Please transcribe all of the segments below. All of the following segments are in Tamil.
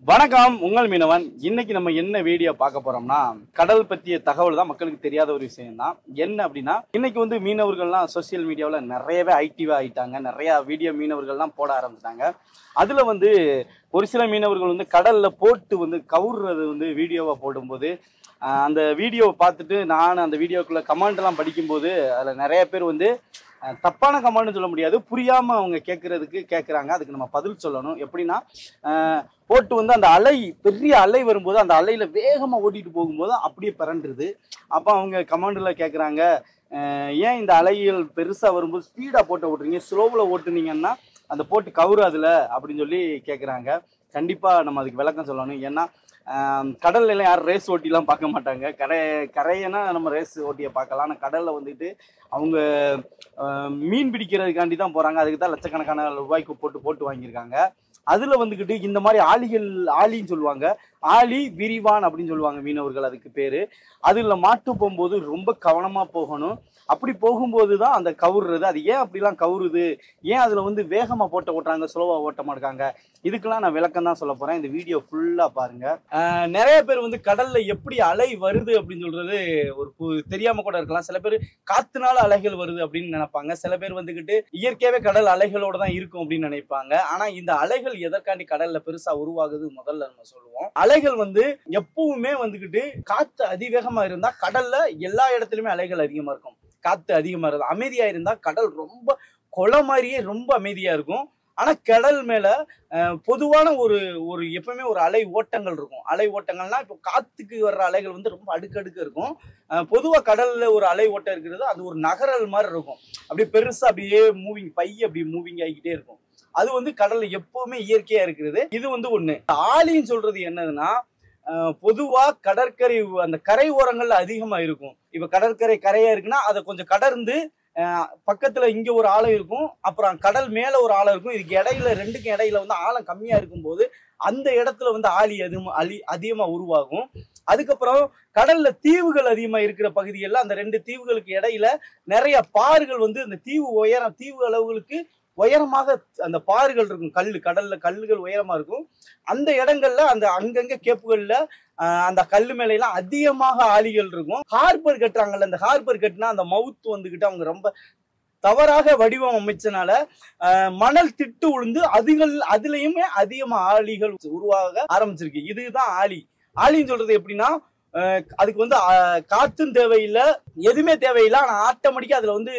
வணக்கம், உங்கள் மீனவன். இன்னைக்கு நம்ம என்ன வீடியோ பார்க்க போறோம்னா, கடல் பற்றிய தகவல் தான். மக்களுக்கு தெரியாத ஒரு விஷயம் தான். என்ன அப்படின்னா, இன்னைக்கு வந்து மீனவர்கள்லாம் சோசியல் மீடியாவில் நிறையவே ஆக்டிவா ஆயிட்டாங்க. நிறைய வீடியோ மீனவர்கள்லாம் போட ஆரம்பிச்சிட்டாங்க. அதுல வந்து ஒரு சில மீனவர்கள் வந்து கடல்ல போட்டு வந்து கவுர்றது வந்து வீடியோவா போடும்போது, அந்த வீடியோவை பார்த்துட்டு நான் அந்த வீடியோக்குள்ள கமெண்ட் எல்லாம் படிக்கும்போது அதுல நிறைய பேர் வந்து தப்பான கமெண்ட்னு சொல்ல முடியாது, புரியாம அவங்க கேட்குறாங்க. அதுக்கு நம்ம பதில் சொல்லணும். எப்படின்னா, போட்டு வந்து அந்த அலை, பெரிய அலை வரும்போது அந்த அலையில வேகமா ஓட்டிட்டு போகும்போது அப்படியே பிறண்டுருது. அப்போ அவங்க கமெண்ட்ல கேட்குறாங்க, ஏன் இந்த அலைகள் பெருசா வரும்போது ஸ்பீடா போட்டு ஓட்டுறீங்க, ஸ்லோவில் ஓட்டுனீங்கன்னா அந்த போட்டு கவுறாதுல அப்படின்னு சொல்லி கேட்குறாங்க. கண்டிப்பா நம்ம அதுக்கு விளக்கம் சொல்லணும். ஏன்னா கடல்ல எல்லாம் யாரும் ரேஸ் ஓட்டிலாம் பார்க்க மாட்டாங்க. கரையனா நம்ம ரேஸ் ஓட்டியை பார்க்கலாம். ஆனால் கடல்ல வந்துட்டு அவங்க மீன் பிடிக்கிறதுக்காண்டி தான் போறாங்க. அதுக்கு தான் லட்சக்கணக்கான ரூபாய்க்கு போட்டு வாங்கியிருக்காங்க. அதுல வந்துக்கிட்டு இந்த மாதிரி ஆலின்னு சொல்லுவாங்க, ஆலி விரிவான் அப்படின்னு சொல்லுவாங்க மீனவர்கள், அதுக்கு பேரு. அதுல மாட்டு போகும்போது ரொம்ப கவனமா போகணும். அப்படி போகும்போது தான் அந்த கவுறுறது. அது ஏன் அப்படிலாம் கவுறுது, ஏன் அதுல வந்து வேகமா ஓட்டுறாங்க, ஸ்லோவா ஓட்ட மாட்டாங்க, இதுக்கெல்லாம் நான் விளக்கம் தான் சொல்ல போறேன். இந்த வீடியோ ஃபுல்லா பாருங்க. நிறைய பேர் வந்து கடல்ல எப்படி அலை வருது அப்படின்னு சொல்றது ஒரு தெரியாம கூட இருக்கலாம். சில பேர் காத்துனால அலைகள் வருது அப்படின்னு நினைப்பாங்க. சில பேர் வந்துகிட்டு இயற்கையாவே கடல் அலைகளோட தான் இருக்கும் அப்படின்னு நினைப்பாங்க. ஆனா இந்த அலைகள் எதற்காண்டி கடல்ல பெருசா உருவாகுது முதல்ல நம்ம சொல்லுவோம். அலைகள் வந்து எப்பவுமே வந்துகிட்டு காத்து அதிவேகமா இருந்தா கடல்ல எல்லா இடத்துலயுமே அலைகள் அதிகமா இருக்கும். காத்து அதிகமா இருந்தா, அமைதியா இருந்தா கடல் ரொம்ப கொலை மாதிரியே ரொம்ப அமைதியா இருக்கும். ஆனா கடல் மேல பொதுவான ஒரு எப்பவுமே ஒரு அலை ஓட்டங்கள் இருக்கும். அலை ஓட்டங்கள்னா இப்போ காத்துக்கு வர்ற அலைகள் வந்து ரொம்ப அடுக்கடுக்கு இருக்கும். பொதுவா கடல்ல ஒரு அலை ஓட்டம் இருக்கிறது, அது ஒரு நகரல் மாதிரி இருக்கும். அப்படியே பெருசா அப்படியே அப்படி மூவிங் ஆகிக்கிட்டே இருக்கும். அது வந்து கடல்ல எப்பவுமே இயற்கையா இருக்கிறது. இது வந்து ஒண்ணு. ஆலின்னு சொல்றது என்னதுன்னா, பொதுவா கடற்கரை அந்த கரை ஓரங்கள்ல அதிகமா இருக்கும். இப்ப கரையா இருக்குன்னா அதை கொஞ்சம் கடர்ந்து பக்கத்துல இங்க ஒரு ஆழம் இருக்கும், அப்புறம் கடல் மேல ஒரு ஆழம் இருக்கும். இதுக்கு இடையில, ரெண்டுக்கும் இடையில வந்து ஆழம் கம்மியா இருக்கும் போது அந்த இடத்துல வந்து அதிகமா உருவாகும். அதுக்கப்புறம் கடல்ல தீவுகள் அதிகமா இருக்கிற பகுதிகள்ல அந்த ரெண்டு தீவுகளுக்கு இடையில நிறைய பாறுகள் வந்து அந்த தீவு அளவுகளுக்கு உயரமாக அந்த பாறுகள் இருக்கும். கடல்ல கல்லுகள் உயரமா இருக்கும். அந்த இடங்கள்ல அந்த அங்கங்க கேப்புகள்ல அந்த கல்லு மேல எல்லாம் அதிகமாக ஆளிகள் இருக்கும். ஹார்பர் கட்டுறாங்கல்ல, அந்த ஹார்பர் கட்டினா அந்த மவுத் வந்துகிட்டு அவங்க ரொம்ப தவறாக வடிவம் அமைச்சனால மணல் திட்டு விழுந்து அதுலயுமே அதிகமா ஆளிகள் உருவாக ஆரம்பிச்சிருக்கு. இதுதான் ஆளின்னு சொல்றது எப்படின்னா, அதுக்கு வந்து காத்தும் தேவையில்லை, எதுவுமே தேவையில்லை. ஆனா ஆட்டோமேட்டிக்கா அதுல வந்து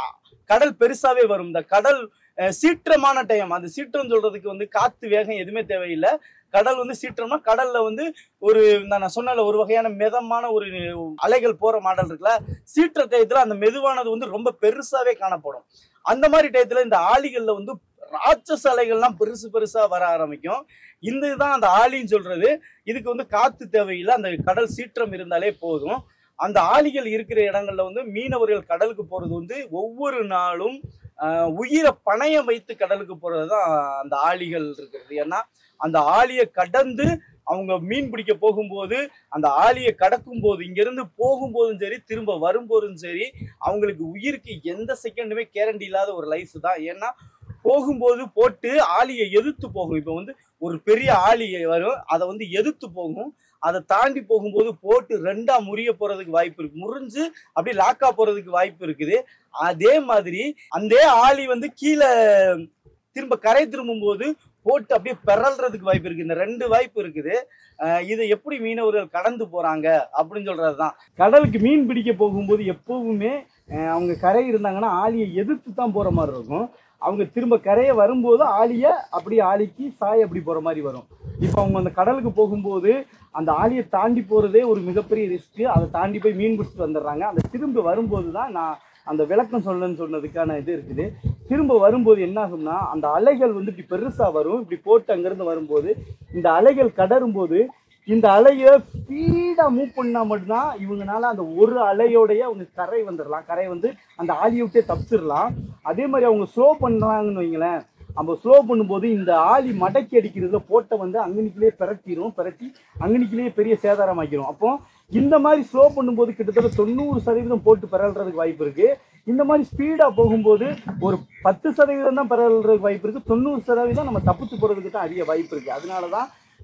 கடல் பெருசாவே வரும். இந்த கடல் சீற்றமான டைம், அந்த சீற்றம் சொல்றதுக்கு வந்து காத்து வேகம் எதுவுமே தேவையில்லை. கடல் வந்து சீற்றம்னா கடல்ல வந்து நான் சொன்ன ஒரு வகையான மிதமான ஒரு அலைகள் போற மாடல் இருக்குல்ல, சீற்ற டயத்துல அந்த மெதுவானது வந்து ரொம்ப பெருசாவே காணப்படும். அந்த மாதிரி டயத்துல இந்த ஆளிகள்ல வந்து ராட்சச அலைகள்லாம் பெருசா வர ஆரம்பிக்கும். இதுதான் அந்த ஆளின்னு சொல்றது. இதுக்கு வந்து காத்து தேவையில்லை, அந்த கடல் சீற்றம் இருந்தாலே போதும். அந்த ஆளிகள் இருக்கிற இடங்கள்ல வந்து மீனவர்கள் கடலுக்கு போறது வந்து ஒவ்வொரு நாளும் உயிரை பணயம் வைத்து கடலுக்கு போறதுதான் அந்த ஆளிகள் இருக்கிறது. ஏன்னா அந்த ஆளியை கடந்து அவங்க மீன் பிடிக்க போகும்போது, அந்த ஆளியை கடக்கும் போது, இங்க இருந்து போகும்போதும் சரி, திரும்ப வரும்போதும் சரி, அவங்களுக்கு உயிருக்கு எந்த செகண்டுமே கேரண்டி இல்லாத ஒரு லைஃப் தான். ஏன்னா போகும்போது போட்டு ஆளியை எதிர்த்து போகும். இப்ப வந்து ஒரு பெரிய ஆளி வரும், அதை வந்து எதிர்த்து போகும். அதை தாண்டி போகும்போது போட்டு ரெண்டா முறிய போறதுக்கு வாய்ப்பு இருக்கு, முறிஞ்சு அப்படியே லாக்கா போறதுக்கு வாய்ப்பு இருக்குது. அதே மாதிரி அந்த ஆளி வந்து கீழே திரும்ப கரை திரும்பும் போது போட்டு அப்படியே பெறல்றதுக்கு வாய்ப்பு இருக்கு. இந்த ரெண்டு வாய்ப்பு இருக்குது. இதை எப்படி மீனவர்கள் கடந்து போறாங்க அப்படின்னு சொல்றதுதான். கடலுக்கு மீன் பிடிக்க போகும்போது எப்பவுமே அவங்க கரை இருந்தாங்கன்னா ஆளியை எதிர்த்து தான் போற மாதிரி இருக்கும். அவங்க திரும்ப கரையை வரும்போது ஆளியை அப்படியே ஆளிக்கு சாய அப்படி போற மாதிரி வரும். இப்போ அவங்க அந்த கடலுக்கு போகும்போது அந்த ஆளியை தாண்டி போறதே ஒரு மிகப்பெரிய ரிஸ்க். அதை தாண்டி போய் மீன் பிடிச்சிட்டு வந்துடுறாங்க. அந்த திரும்ப வரும்போது தான் நான் அந்த விளக்கம் சொல்லணும்னு சொன்னதுக்கான இது இருக்குது. திரும்ப வரும்போது என்ன ஆகும்னா, அந்த அலைகள் வந்து இப்படி பெருசா வரும். இப்படி போட்டு அங்கிருந்து வரும்போது இந்த அலைகள் கடரும் போது இந்த அலையை ஸ்பீடா மூவ் பண்ணா மட்டும்தான் இவங்கனால அந்த ஒரு அலையோடைய அவங்க கரை வந்துடலாம். கரை வந்து அந்த ஆளியை விட்டே தப்பிச்சிடலாம். அதே மாதிரி அவங்க ஸ்லோ பண்றாங்கன்னு வைங்களேன், நம்ம ஸ்லோ பண்ணும்போது இந்த ஆளி மடக்கி அடிக்கிறதுல போட்டை வந்து அங்கனிக்கிலேயே பிரட்டி அங்கனிக்கிலேயே பெரிய சேதாரம் ஆக்கிரும். அப்போ இந்த மாதிரி ஸ்லோ பண்ணும்போது கிட்டத்தட்ட 90% போட்டு பெறல்றதுக்கு வாய்ப்பு இருக்கு. இந்த மாதிரி ஸ்பீடா போகும்போது ஒரு 10% தான் பெறல்றதுக்கு வாய்ப்பு இருக்கு. 90% நம்ம தப்பிச்சு போறதுக்கு தான் அதிக வாய்ப்பு இருக்கு. அதனாலதான்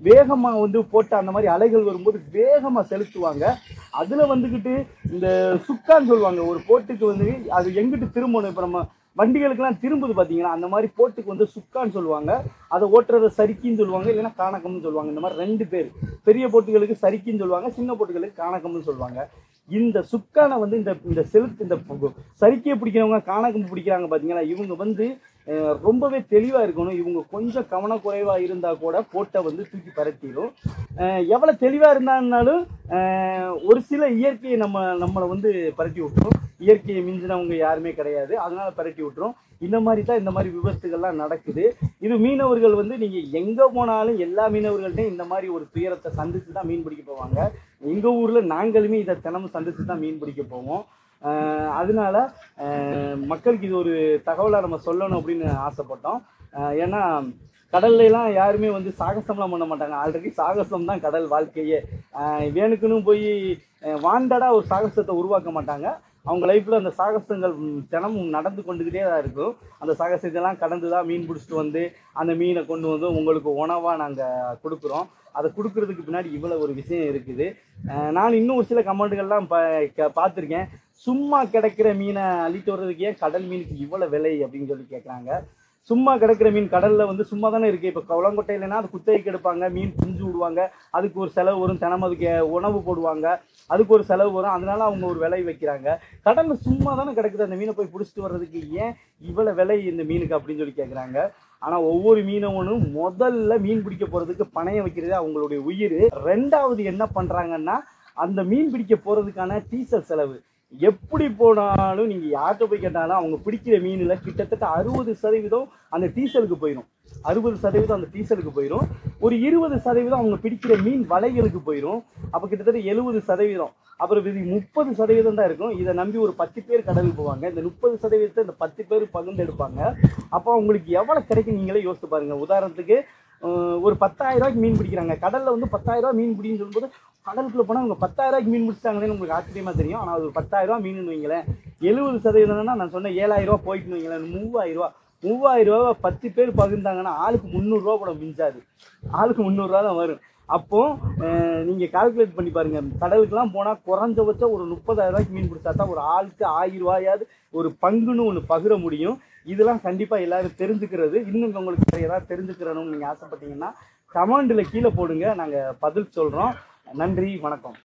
வேகமா வந்து போட்ட அந்த மாதிரி அலைகள் வரும்போது வேகமா செலுத்துவாங்க. அதுல வந்துகிட்டு இந்த சுக்கான்னு சொல்லுவாங்க. ஒரு போட்டுக்கு வந்து அது எங்கிட்டு திரும்பணும், இப்ப நம்ம வண்டிகளுக்கெல்லாம் திரும்புது பாத்தீங்கன்னா, அந்த மாதிரி போட்டுக்கு வந்து சுக்கான்னு சொல்லுவாங்க. அதை ஓட்டுறத சறுக்கின்னு சொல்லுவாங்க, இல்லைன்னா காணக்கம்னு சொல்லுவாங்க. இந்த மாதிரி 2 பேர். பெரிய போட்டுகளுக்கு சறுக்கின்னு சொல்லுவாங்க, சின்ன போட்டுகளுக்கு காணக்கம்னு சொல்லுவாங்க. இந்த சுக்கான வந்து இந்த இந்த செலுத்து இந்த சறுக்கிய பிடிக்கிறவங்க, காணக்கம் பிடிக்கிறாங்க பாத்தீங்களா, இவங்க வந்து ரொம்பவே தெளிவா இருக்கணும். இவங்க கொஞ்சம் கவனக்குறைவா இருந்தா கூட போட்டை வந்து தூக்கி பரட்டிடும். எவ்வளவு தெளிவா இருந்தாலும் ஒரு சில இயற்கையை நம்மளை வந்து பரட்டி விட்டுரும். இயற்கையை மிஞ்சினவங்க யாருமே கிடையாது, அதனால பரட்டி விட்டுரும். இந்த மாதிரி தான் இந்த மாதிரி விபத்துகள்லாம் நடக்குது. இது மீனவர்கள் வந்து நீங்க எங்க போனாலும் எல்லா மீனவர்கள்ட்டையும் இந்த மாதிரி ஒரு துயரத்தை சந்திச்சு தான் மீன் பிடிக்க போவாங்க. எங்க ஊர்ல நாங்களுமே இதை தினமும் சந்திச்சு தான் மீன் பிடிக்க போவோம். அதனால மக்களுக்கு இது ஒரு தகவலாக நம்ம சொல்லணும் அப்படின்னு ஆசைப்பட்டோம். ஏன்னா கடல்ல எல்லாம் யாருமே வந்து சாகசம்லாம் பண்ண மாட்டாங்க. ஆல்ரெடி சாகசம் தான் கடல் வாழ்க்கையே. வேணுக்குன்னு போய் வாண்டடா ஒரு சாகசத்தை உருவாக்க மாட்டாங்க. அவங்க லைஃப்ல அந்த சாகசங்கள் தினமும் நடந்து கொண்டுகிட்டே தான் இருக்கும். அந்த சாகசத்தெல்லாம் கடந்து தான் மீன் பிடிச்சிட்டு வந்து அந்த மீனை கொண்டு வந்து உங்களுக்கு உணவா நாங்கள் கொடுக்குறோம். அதை கொடுக்கறதுக்கு பின்னாடி இவ்வளவு ஒரு விஷயம் இருக்குது. நான் இன்னும் ஒரு சில கமெண்ட்டுகள்லாம் பார்த்துருக்கேன். சும்மா கிடைக்கிற மீனை அள்ளிட்டு வர்றதுக்கு ஏன் கடல் மீனுக்கு இவ்வளவு விலை அப்படின்னு சொல்லி கேட்குறாங்க. சும்மா கிடக்கிற மீன் கடல்ல வந்து சும்மா தானே இருக்கு. இப்போ குளங்கொட்டையிலனா அது குத்தகைக்கு எடுப்பாங்க, மீன் குஞ்சு விடுவாங்க, அதுக்கு ஒரு செலவு வரும், தினமும் அதுக்கு உணவு போடுவாங்க, அதுக்கு ஒரு செலவு வரும். அதனால அவங்க ஒரு விலை வைக்கிறாங்க. கடல்ல சும்மா தானே கிடக்குது, அந்த மீனை போய் பிடிச்சிட்டு வர்றதுக்கு ஏன் இவ்வளவு விலை இந்த மீனுக்கு அப்படின்னு சொல்லி கேட்குறாங்க. ஆனா ஒவ்வொரு மீனவனும் முதல்ல மீன் பிடிக்க போறதுக்கு பணையம் வைக்கிறது அவங்களுடைய உயிர். 2வது என்ன பண்றாங்கன்னா, அந்த மீன் பிடிக்க போறதுக்கான டீசல் செலவு. எப்படி போனாலும் நீங்க யார்கிட்ட போய் கேட்டாலும் அவங்க பிடிக்கிற மீன்ல கிட்டத்தட்ட 60% அந்த டீசலுக்கு போயிடும். 60% அந்த டீசலுக்கு போயிடும். ஒரு 20% அவங்க பிடிக்கிற மீன் வலைகளுக்கு போயிடும். அப்ப கிட்டத்தட்ட 70%. அப்புறம் இது 30% தான் இருக்கும். இதை நம்பி ஒரு 10 பேர் கடலுக்கு போவாங்க. இந்த 30% இந்த 10 பேர் பகிர்ந்து எடுப்பாங்க. அப்போ உங்களுக்கு எவ்வளவு கிடைக்கும் நீங்களே யோசித்து பாருங்க. உதாரணத்துக்கு ஒரு 10,000 ரூபாய்க்கு மீன் பிடிக்கிறாங்க. கடல்ல வந்து 10,000 ரூபாய் மீன் பிடின்னு சொல்லும்போது கடலுக்குள்ள போனா அவங்க 10,000 ரூபாய்க்கு மீன் பிடிச்சாங்கன்னு உங்களுக்கு ஆச்சரியமா தெரியும். ஆனா அது 10,000 ரூபாய் மீன் வைங்களேன். 70% நான் சொன்னேன் 7,000 ரூபாய் போயிட்டு வைங்களேன். 3,000 ரூபாய். 3,000 ரூபாய் 10 பேர் பகிர்ந்தாங்கன்னா ஆளுக்கு 300 ரூபா கூட மிஞ்சாது. ஆளுக்கு 300 ரூபா தான் வரும். அப்போ நீங்க கால்குலேட் பண்ணி பாருங்க. கடலுக்குலாம் போனா குறைஞ்சபட்சம் ஒரு 30,000 ரூபாய்க்கு மீன் பிடிச்சா தான் ஒரு ஆளுக்கு 1000 ரூபாயாவது ஒரு பங்குன்னு ஒன்று பகிர முடியும். இதெல்லாம் கண்டிப்பா எல்லாரும் தெரிஞ்சுக்கிறது. இன்னும் உங்களுக்கு ஏதாவது தெரிஞ்சுக்கிறணும்னு நீங்க ஆசைப்பட்டீங்கன்னா கமெண்ட்ல கீழே போடுங்க, நாங்க பதில் சொல்றோம். நன்றி, வணக்கம்.